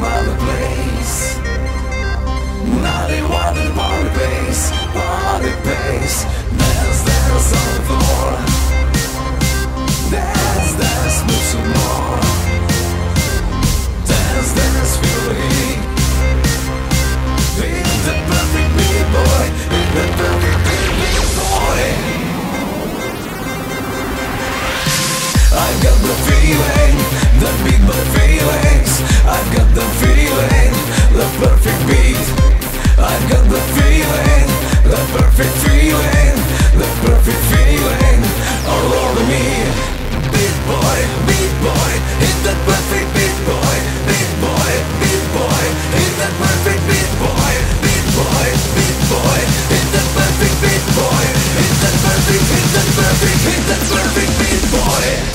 some other place. Now they want the party pace, party pace. Dance on the floor. Dance, move some more. Dance, feel the heat. Hit the perfect beat, boy. Hit the perfect beat, boy. I've got the feeling, the big boy feelings. I've got the feeling, the perfect beat. I've got the feeling, the perfect feeling, the perfect feeling all over me. Beat boy, hit that perfect beat boy. Beat boy, hit that perfect beat boy. Beat boy, hit that perfect beat boy. Hit that perfect beat boy.